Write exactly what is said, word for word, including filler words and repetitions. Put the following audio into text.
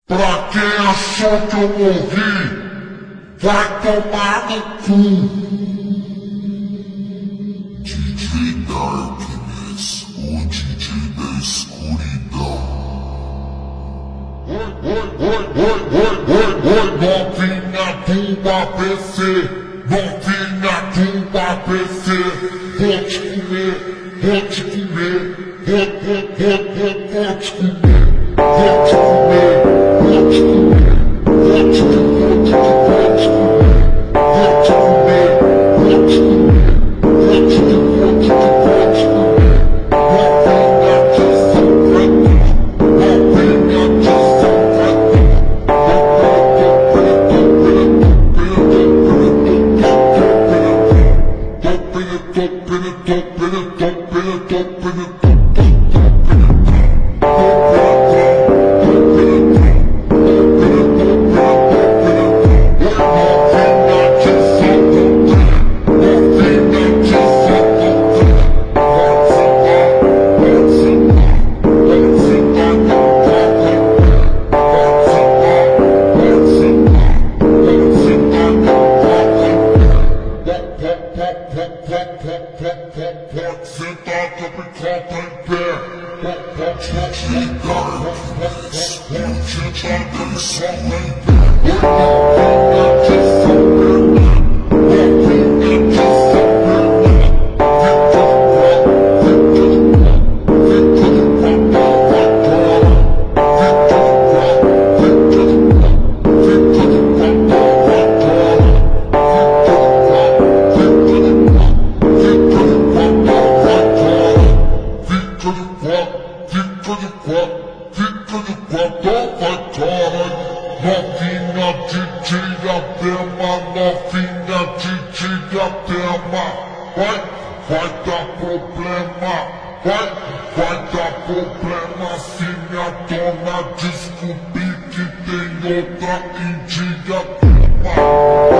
Pra quem achou que eu morri, vai tomar no cu. D J Darkness, o D J da escuridão. Oi, oi, oi, oi, oi, oi, oi, novinha do A B C, novinha do A B C, vou te comer, vou te comer, vou, vou, vou, vou, vou te comer, vou te comer. Vou te comer, vou te comer, vou te comer, vou te comer, vou te comer, vou te comer, vou te comer, novinha de São Preto, novinha de São Preto, tô preto, vai, vai dar problema, vai, vai dar problema se minha dona descobrir que tem outra em diadema.